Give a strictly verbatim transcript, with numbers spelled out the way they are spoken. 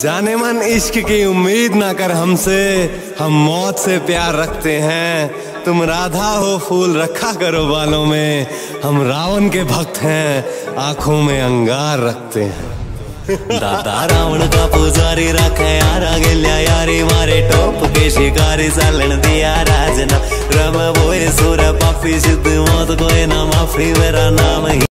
जाने मन इश्क की उम्मीद ना कर हमसे, हम मौत से प्यार रखते हैं। तुम राधा हो फूल रखा करो बालों में, हम रावण के भक्त हैं, आंखों में अंगार रखते हैं। दादा रावण का पुजारी रखे यारा गेल्या यारी मारे टोप के शिकारी सालन दिया राजना रम बोए सुर पापी सिद्ध मौत कोई ना माफी मेरा नाम ही